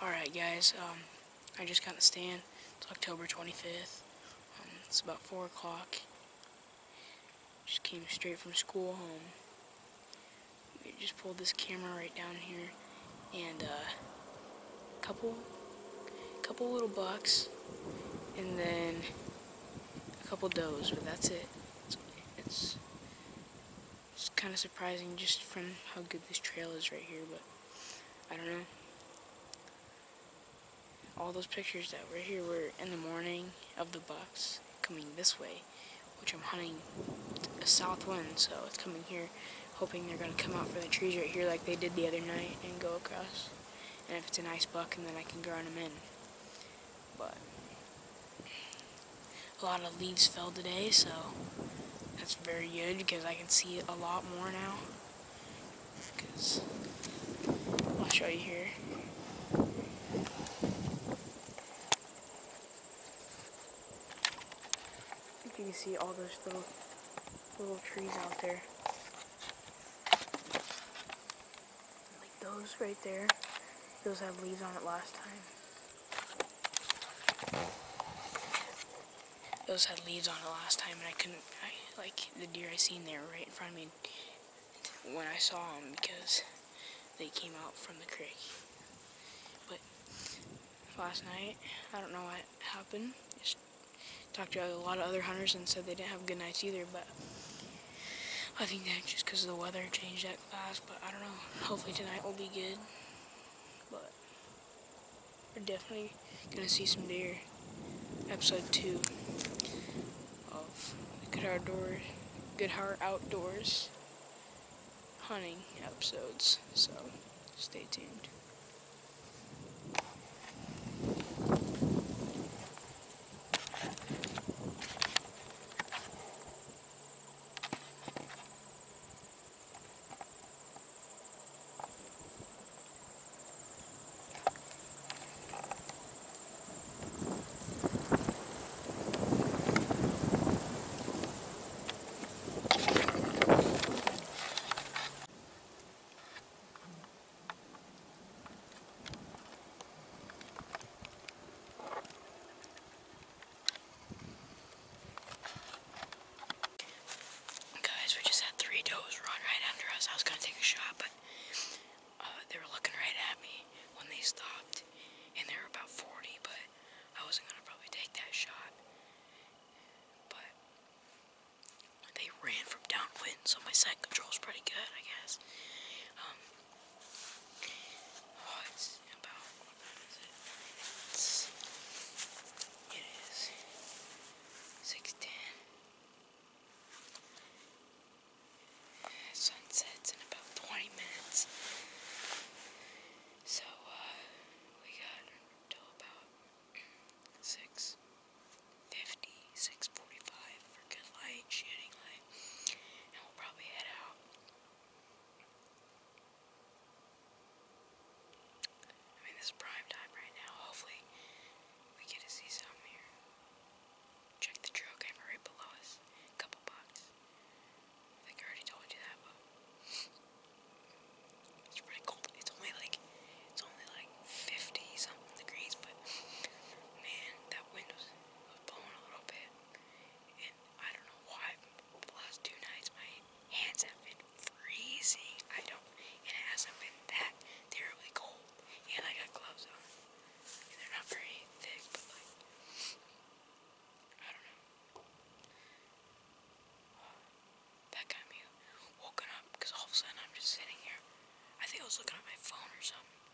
Alright guys, I just got in the stand. It's October 25th. It's about 4 o'clock. Just came straight from school home. We just pulled this camera right down here, and couple little bucks, and then a couple does, but that's it. It's kind of surprising just from how good this trail is right here, but I don't know. All those pictures that were here were in the morning of the bucks coming this way, which I'm hunting a south wind, so it's coming here, hoping they're going to come out for the trees right here like they did the other night and go across. And if it's a nice buck, and then I can ground them in. But a lot of leaves fell today, so that's very good because I can see it a lot more now. Because I'll show you here. You can see all those little trees out there. Like those right there. Those had leaves on it last time. Those had leaves on it last time, and like the deer I seen there right in front of me when I saw them because they came out from the creek. But last night, I don't know what happened. Just talked to a lot of other hunters and said they didn't have good nights either, but I think that just because the weather changed that fast, but I don't know. Hopefully tonight will be good, but we're definitely going to see some deer. Episode 2 of Good Heart Outdoors hunting episodes, so stay tuned. Guys, we just had 3 does run right under us. I was going to take a shot, but they were looking right at me when they stopped, and they were about 40, but I wasn't going to probably take that shot. But they ran from downwind, so my scent control's pretty good, I guess. It's about, what time is it? It is 6:10. Sun sets in about 20 minutes. So, we got till about 6:50, 6:45 for good light, shooting light, and we'll probably head out. I mean, this is prime time right now. Hopefully, we get to see some here. Check the trail camera right below us. Couple bucks. I think I already told you that, but it's pretty cold. It's only like 50 something degrees, but man, that wind was blowing a little bit. And I don't know why, the last 2 nights my hands have been freezing. And it hasn't been that terribly cold. And I got gloves on. And they're not very thick, but like, I don't know. That got me woken up because all of a sudden I'm just sitting here. I think I was looking at my phone or something.